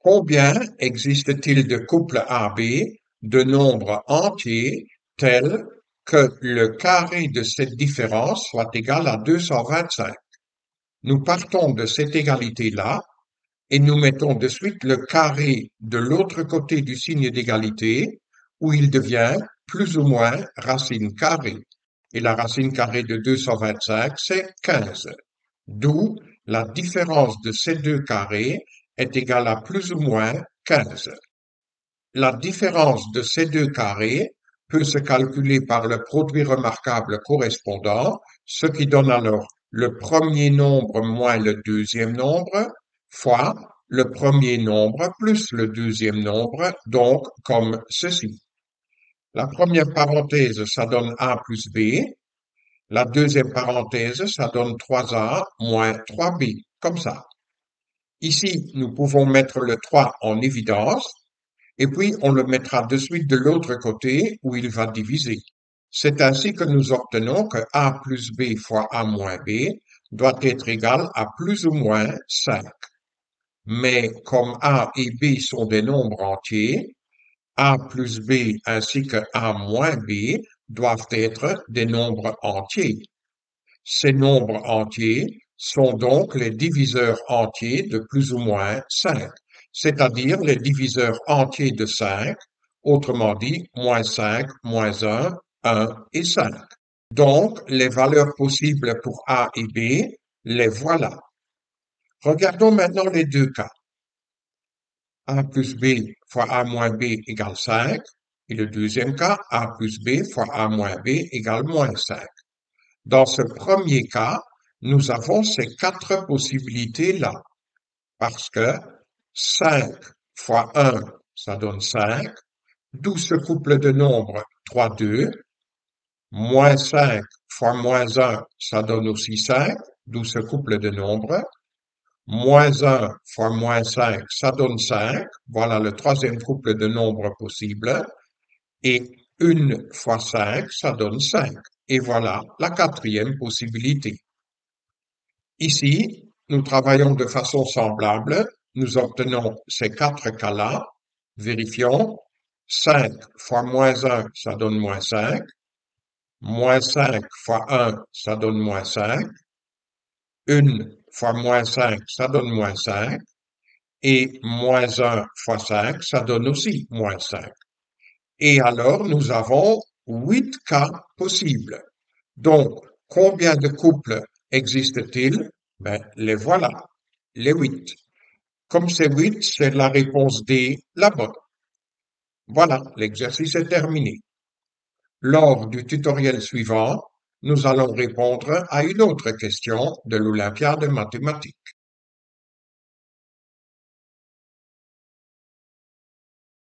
Combien existe-t-il de couples AB de nombres entiers tels que le carré de cette différence soit égal à 225? Nous partons de cette égalité-là et nous mettons de suite le carré de l'autre côté du signe d'égalité où il devient plus ou moins racine carrée. Et la racine carrée de 225, c'est 15. D'où la différence de ces deux carrés est égale à plus ou moins 15. La différence de ces deux carrés peut se calculer par le produit remarquable correspondant, ce qui donne alors le premier nombre moins le deuxième nombre, fois le premier nombre plus le deuxième nombre, donc comme ceci. La première parenthèse, ça donne A plus B. La deuxième parenthèse, ça donne 3A moins 3B, comme ça. Ici, nous pouvons mettre le 3 en évidence, et puis on le mettra de suite de l'autre côté où il va diviser. C'est ainsi que nous obtenons que A plus B fois A moins B doit être égal à plus ou moins 5. Mais comme A et B sont des nombres entiers, A plus B ainsi que A moins B doivent être des nombres entiers. Ces nombres entiers sont donc les diviseurs entiers de plus ou moins 5, c'est-à-dire les diviseurs entiers de 5, autrement dit, moins 5, moins 1 et 5. Donc, les valeurs possibles pour A et B, les voilà. Regardons maintenant les deux cas. A plus B fois A moins B égale 5, et le deuxième cas, A plus B fois A moins B égale moins 5. Dans ce premier cas, nous avons ces quatre possibilités-là, parce que 5 fois 1, ça donne 5, d'où ce couple de nombres 3, 2, moins 5 fois moins 1, ça donne aussi 5, d'où ce couple de nombres, moins 1 fois moins 5, ça donne 5, voilà le troisième couple de nombres possible, et 1 fois 5, ça donne 5. Et voilà la quatrième possibilité. Ici, nous travaillons de façon semblable. Nous obtenons ces quatre cas-là. Vérifions. 5 fois moins 1, ça donne moins 5. Moins 5 fois 1, ça donne moins 5. 1 fois moins 5, ça donne moins 5. Et moins 1 fois 5, ça donne aussi moins 5. Et alors, nous avons 8 cas possibles. Donc, combien de couples existe-t-il? Ben, les voilà, les 8. Comme c'est 8, c'est la réponse D, la bonne. Voilà, l'exercice est terminé. Lors du tutoriel suivant, nous allons répondre à une autre question de l'Olympiade mathématique.